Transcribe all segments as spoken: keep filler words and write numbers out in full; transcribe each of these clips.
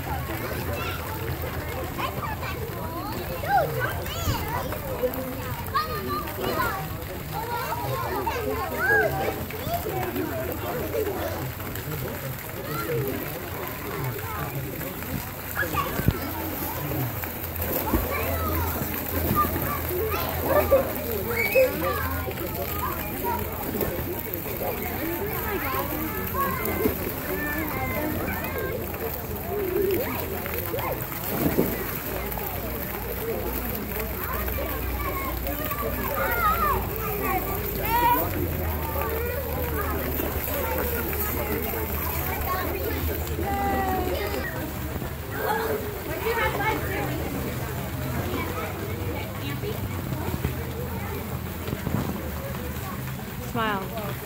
Smile.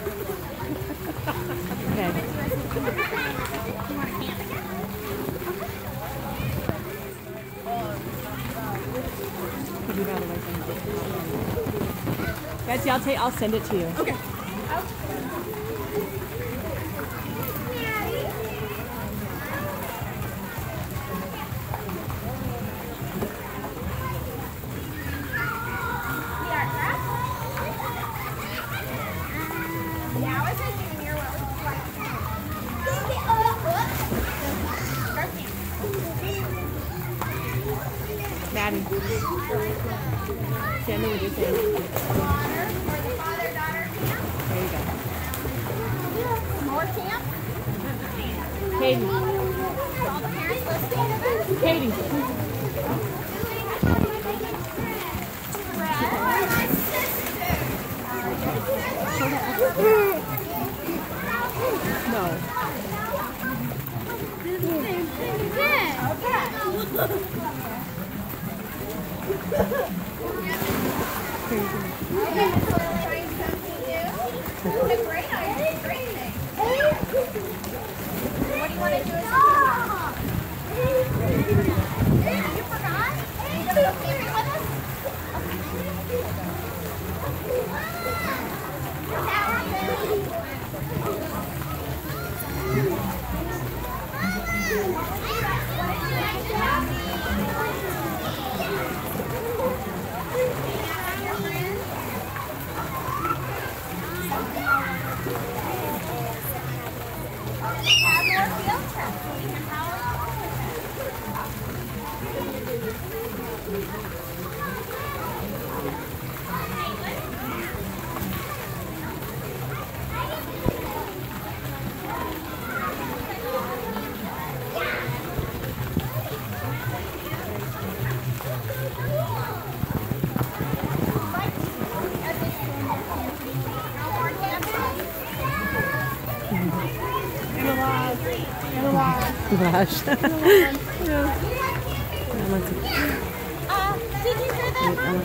Okay. Betsy, I'll take. I'll send it to you. Okay. Maddie. Send me what you're saying. Water for the father-daughter camp. There you go. More camp. Katie. All the parents listening to this. Katie. My sister. No. What a great idea, great thing. What do you want to do as a You forgot? You gonna go camping with us? Have more field trips. We can power Gosh. Uh, did you hear that?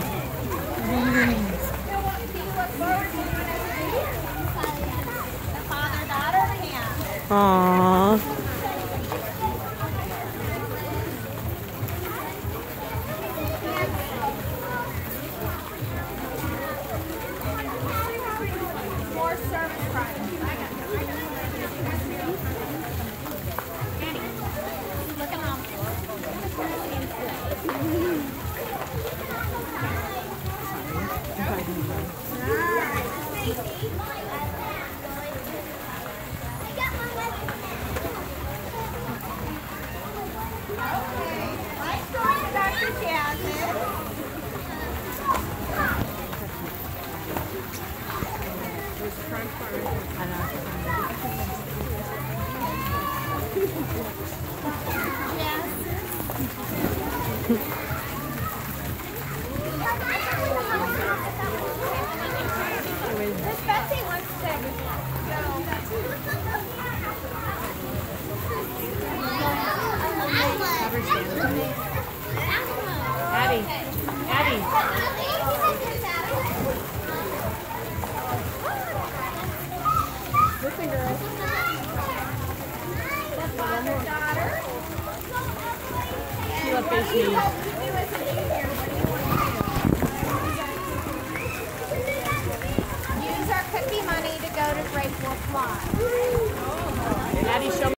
The father-daughter camp. Aww. More service projects. Look at mom. Nice story, Doctor Jasmine. Miss Betsy wants to Addie. Addie. Listen, girls. The father-daughter. Sheila What do you face me. hope to do as a junior? What do you want to do? Use our cookie money to go to Great Wolf Lodge. And Addie, show me.